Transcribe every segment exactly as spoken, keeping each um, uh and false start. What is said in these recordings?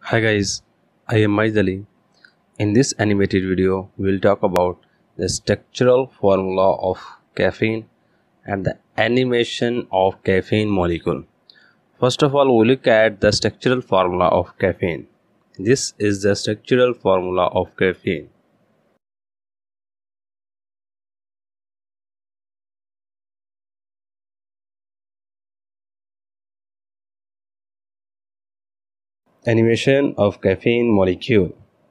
Hi guys, I am Maizali. In this animated video, we will talk about the structural formula of caffeine and the animation of caffeine molecule. First of all, we look at the structural formula of caffeine. This is the structural formula of caffeine. Animation of caffeine molecule.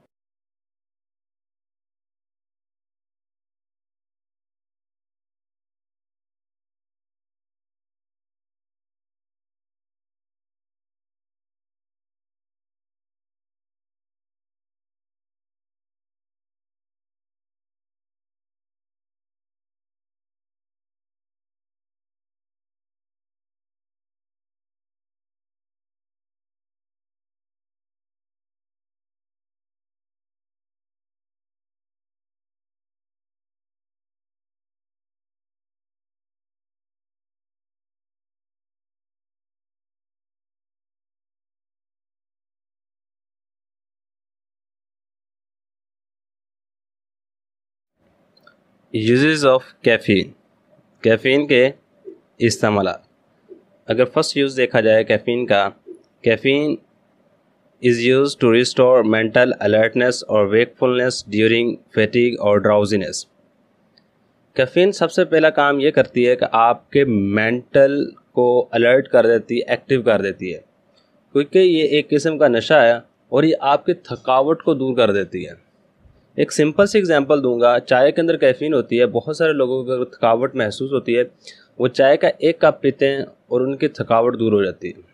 Uses of caffeine. Caffeine के इस्तेमाल. अगर first use देखा जाए caffeine का, caffeine is used to restore mental alertness or wakefulness during fatigue or drowsiness. Caffeine सबसे पहला काम ये करती है कि आपके मेंटल को अलर्ट कर देती है, एक्टिव कर देती है, क्योंकि ये एक किस्म का नशा है और ये आपकी थकावट को दूर कर देती है. एक सिंपल सी एग्जांपल दूंगा. चाय के अंदर कैफ़ीन होती है. बहुत सारे लोगों को थकावट महसूस होती है, वो चाय का एक कप पीते हैं और उनकी थकावट दूर हो जाती है.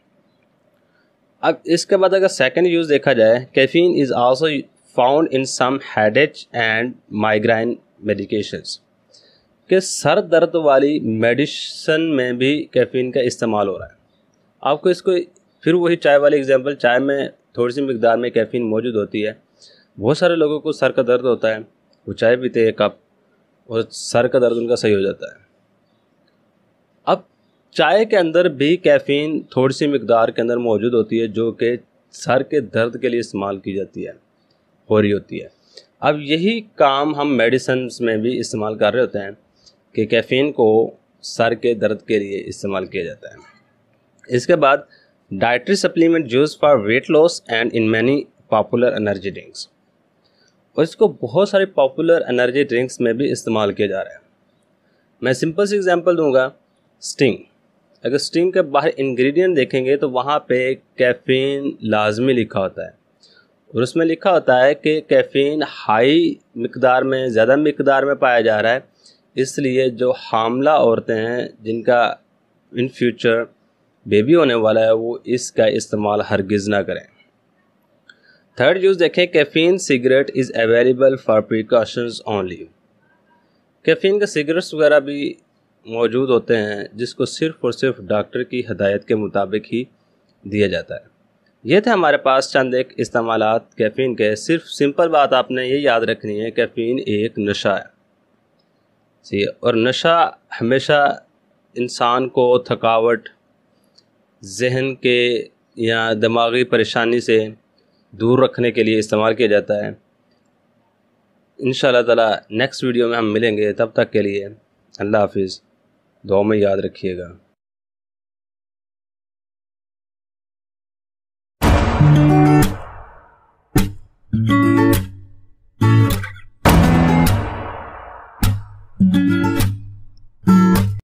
अब इसके बाद अगर सेकंड यूज़ देखा जाए, caffeine is also found in some headache and migraine medications. कि सर दर्द वाली मेडिसिन में भी कैफ़ीन का इस्तेमाल हो रहा है. आपको इसको फिर वही चाय वाली एग्जांपल, चाय में थोड़ी सी मिकदार में कैफ़ीन मौजूद होती है. बहुत सारे लोगों को सर का दर्द होता है, वो चाय पीते हैं कप और सर का दर्द उनका सही हो जाता है. अब चाय के अंदर भी कैफ़ीन थोड़ी सी मिकदार के अंदर मौजूद होती है, जो कि सर के दर्द के लिए इस्तेमाल की जाती है, हो रही होती है. अब यही काम हम मेडिसिन में भी इस्तेमाल कर रहे होते हैं कि कैफ़ीन को सर के दर्द के लिए इस्तेमाल किया जाता है. इसके बाद dietary supplement use for weight loss and in many popular energy drinks. और इसको बहुत सारे पॉपुलर एनर्जी ड्रिंक्स में भी इस्तेमाल किया जा रहा है. मैं सिंपल सी एग्जांपल दूंगा. स्टिंग. अगर स्टिंग के बाहर इंग्रेडिएंट देखेंगे तो वहाँ पे कैफ़ीन लाजमी लिखा होता है और उसमें लिखा होता है कि कैफ़ीन हाई मिकदार में, ज़्यादा मिकदार में पाया जा रहा है, इसलिए जो हामला औरतें हैं जिनका इन फ्यूचर बेबी होने वाला है, वो इसका इस्तेमाल हरगिज़ ना करें. थर्ड यूज़ देखें, caffeine cigarette is available for precautions only. Caffeine के सिगरेट्स वगैरह भी मौजूद होते हैं जिसको सिर्फ़ और सिर्फ डॉक्टर की हदायत के मुताबिक ही दिया जाता है. ये थे हमारे पास चंद एक इस्तेमालात कैफ़ीन के. सिर्फ सिंपल बात आपने ये याद रखनी है, कैफ़ीन एक नशा है. जी, और नशा हमेशा इंसान को थकावट, जहन के या दिमागी परेशानी से दूर रखने के लिए इस्तेमाल किया जाता है. इंशाअल्लाह ताला नेक्स्ट वीडियो में हम मिलेंगे. तब तक के लिए अल्लाह हाफिज़. दुआ में याद रखिएगा. Thank you.